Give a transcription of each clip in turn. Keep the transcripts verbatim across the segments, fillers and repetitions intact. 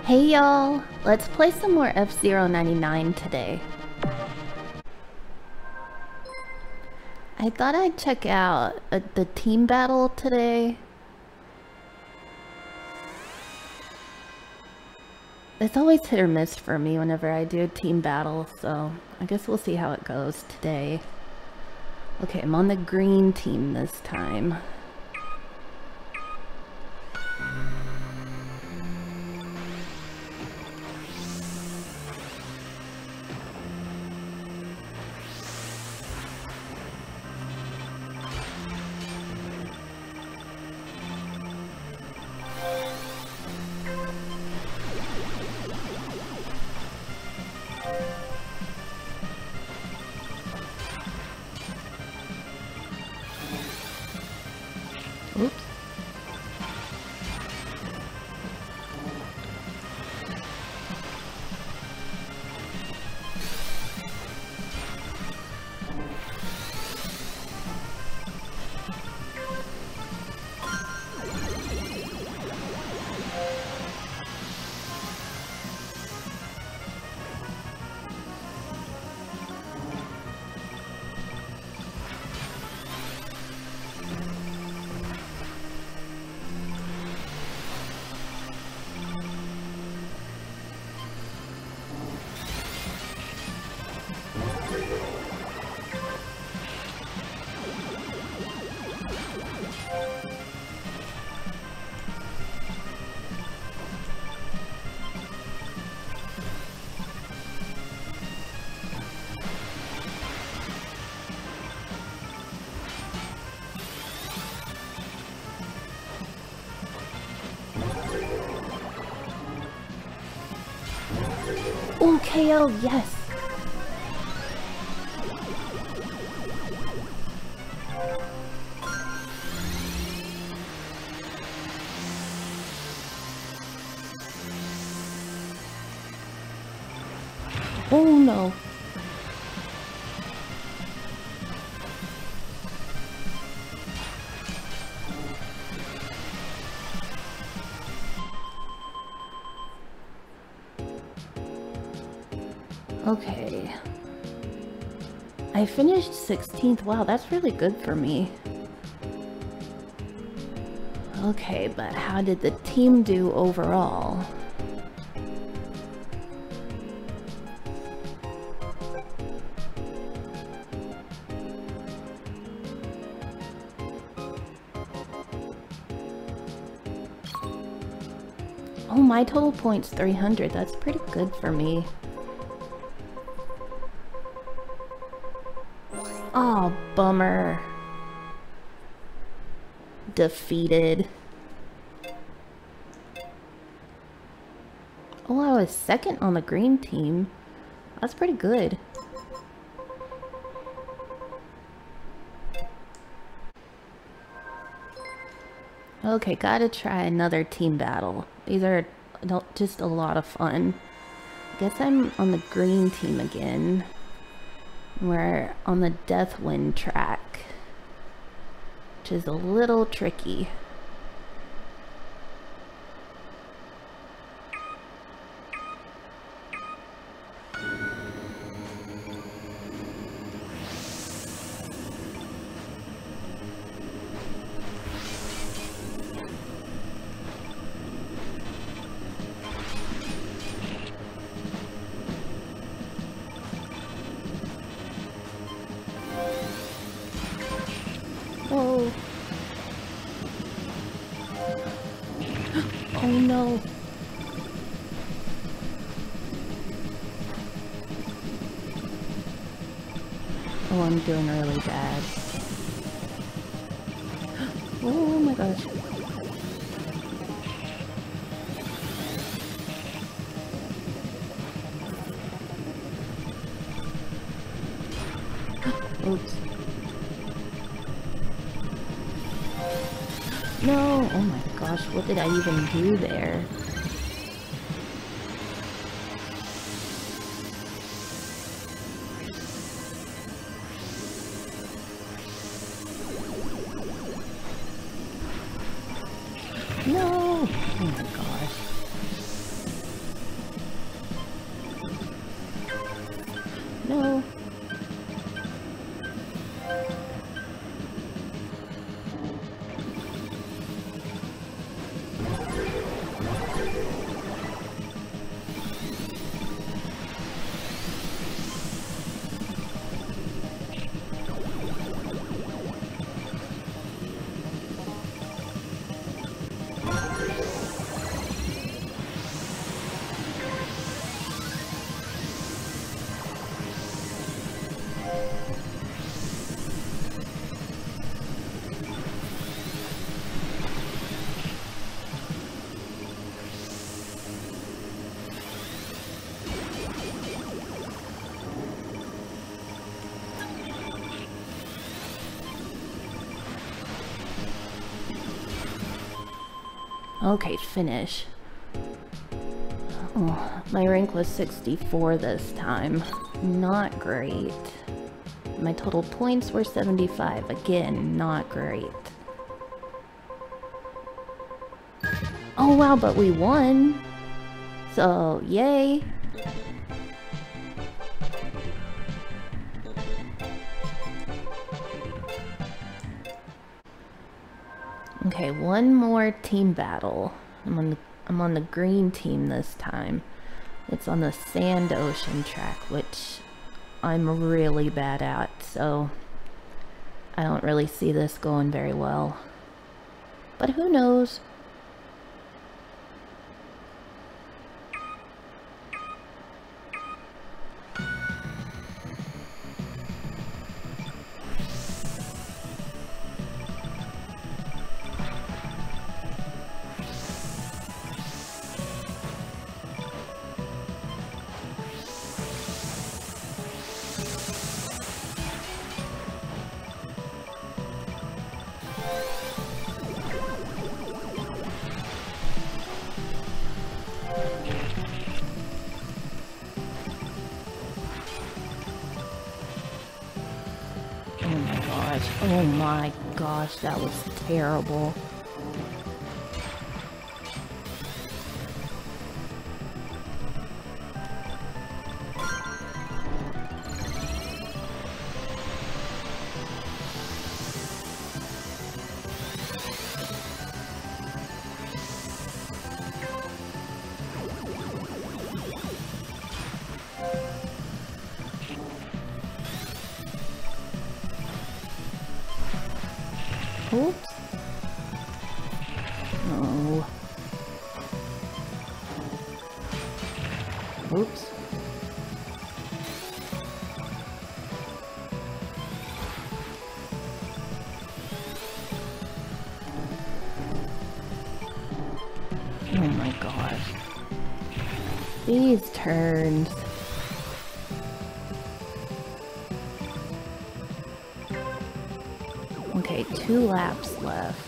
Hey y'all, let's play some more F zero ninety-nine today. I thought I'd check out uh, the team battle today. It's always hit or miss for me whenever I do a team battle, so I guess we'll see how it goes today. Okay, I'm on the green team this time. Oops. Oh, K O, yes! Oh no! Okay. I finished sixteenth. Wow, that's really good for me. Okay, but how did the team do overall? Oh, my total point's three hundred. That's pretty good for me. Oh, bummer. Defeated. Oh, I was second on the green team. That's pretty good. Okay, gotta try another team battle. These are just a lot of fun. I guess I'm on the green team again. We're on the Death Wind track, which is a little tricky. Oh. Oh no. Oh, I'm doing really bad. Oh my gosh. Oops. No! Oh my gosh, what did I even do there? No! Oh my gosh. Okay, finish. Oh, my rank was sixty-four this time. Not great. My total points were seventy-five. Again, not great. Oh wow, but we won! So, yay! Okay, one more team battle. I'm on the, I'm on the green team this time. It's on the sand ocean track, which I'm really bad at, so I don't really see this going very well. But who knows? Oh my gosh, that was terrible. Oops. Oh. Oops. Oh my gosh. These turns. Okay, two laps left.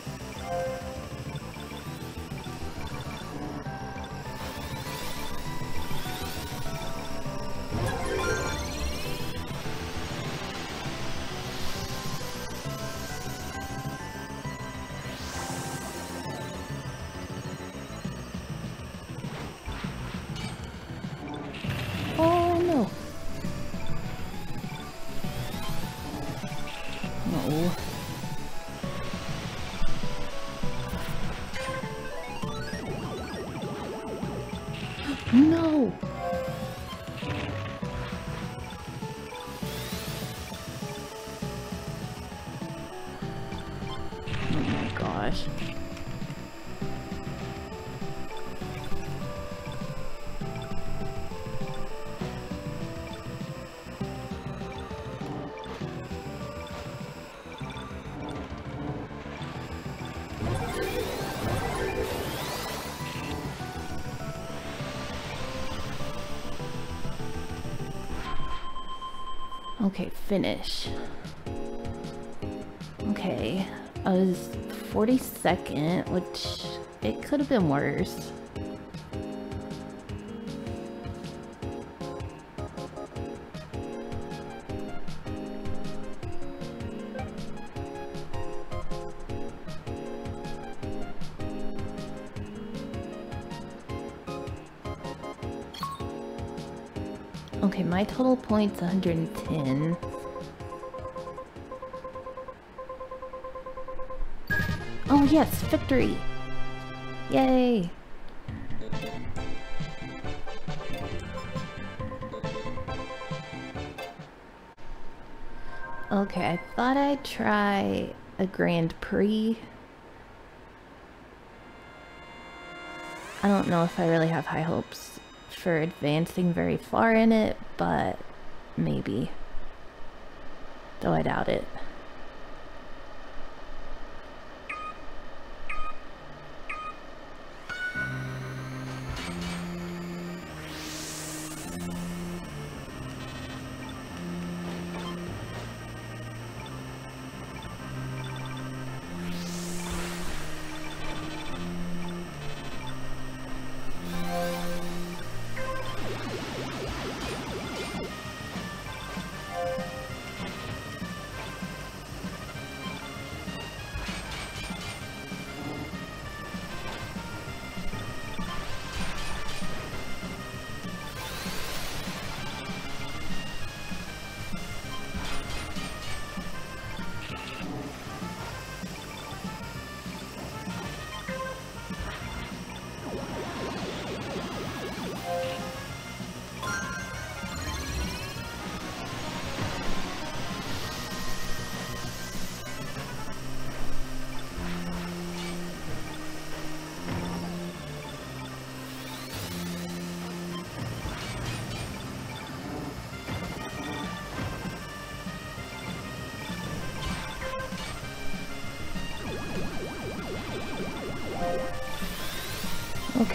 Oh no. No. No! Oh my gosh. Okay, finish. Okay, I was forty-second, which it could have been worse. Okay, my total points one hundred ten. Oh yes, victory! Yay! Okay, I thought I'd try a Grand Prix. I don't know if I really have high hopes for advancing very far in it, but maybe. Though I doubt it.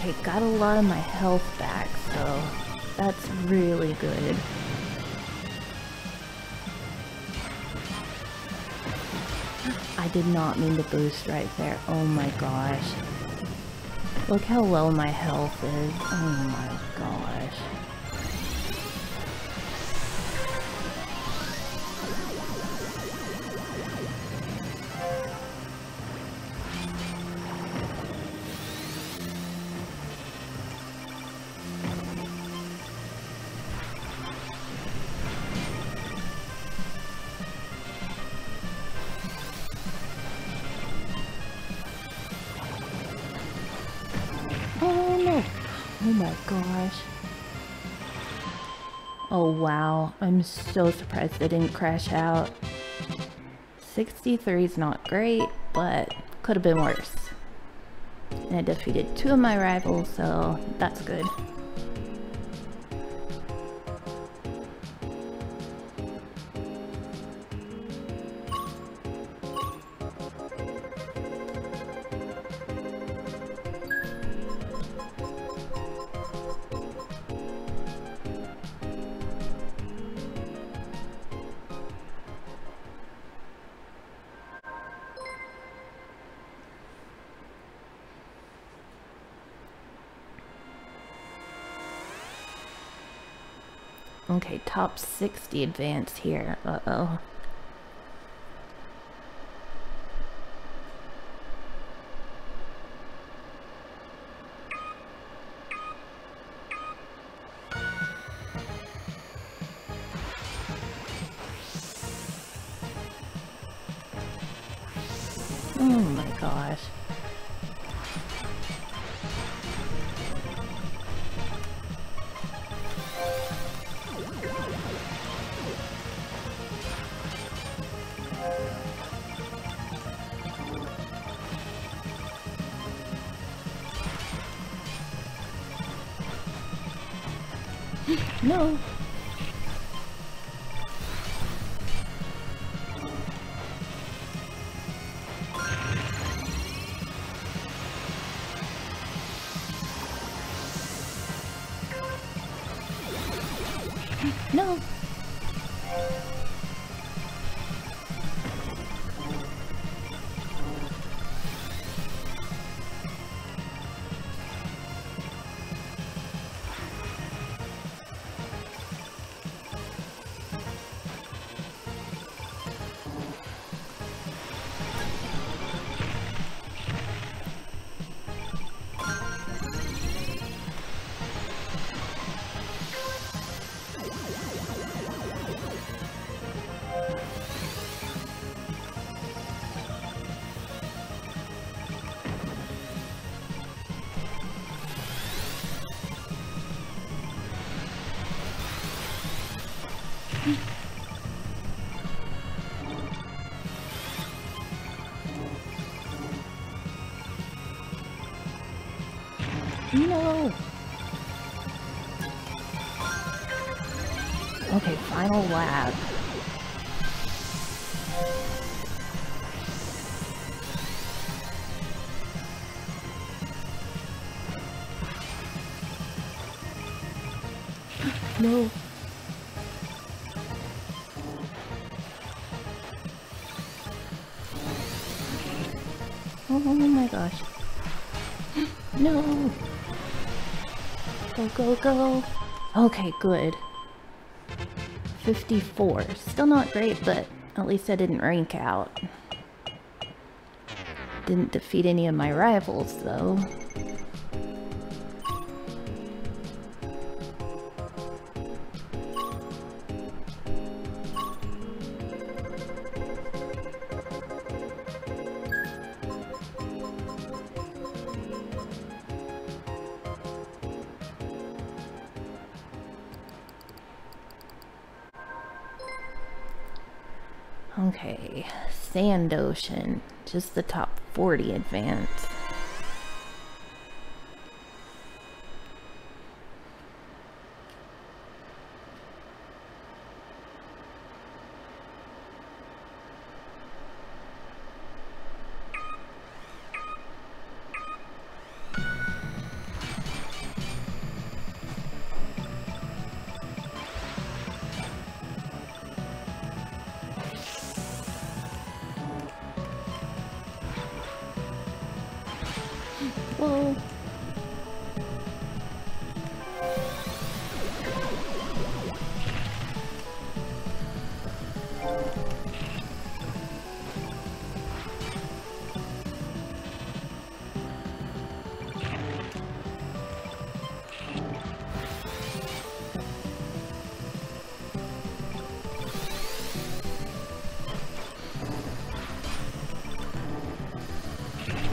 Okay, got a lot of my health back, so that's really good. I did not mean to boost right there. Oh my gosh. Look how low my health is. Oh my gosh. Oh no! Oh my gosh. Oh wow, I'm so surprised I didn't crash out. sixty-three is not great, but could have been worse. And I defeated two of my rivals, so that's good. Okay, top sixty advanced here. Uh-oh. Oh my gosh. No. No. No. Okay, final lap. No. Oh my gosh. No. Go, go, go. Okay, good. fifty-four. Still not great, but at least I didn't rank out. Didn't defeat any of my rivals, though. Okay, Sand Ocean, just the top forty advance.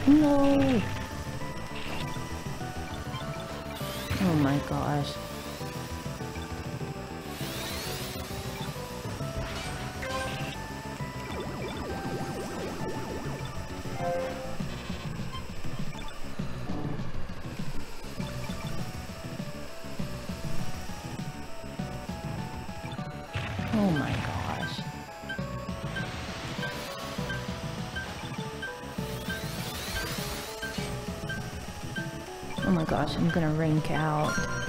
No! Oh my gosh. Oh my gosh. Oh my gosh, I'm gonna rank out.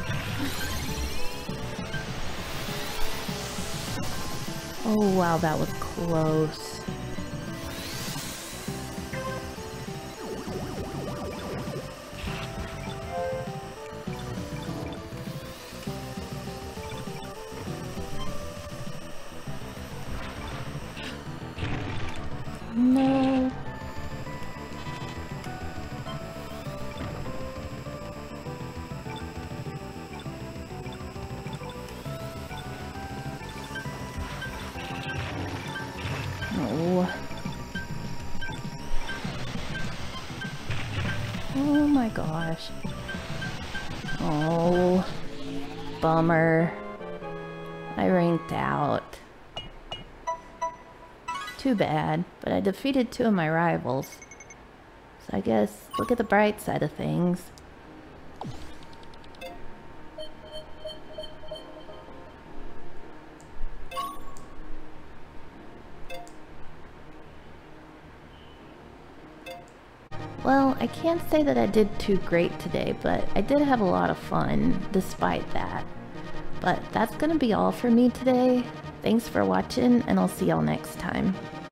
Oh wow, that was close. No. Oh. Oh my gosh. Oh. Bummer. I ranked out. Too bad, but I defeated two of my rivals. So I guess look at the bright side of things. Well, I can't say that I did too great today, but I did have a lot of fun despite that. But that's gonna be all for me today. Thanks for watching, and I'll see y'all next time.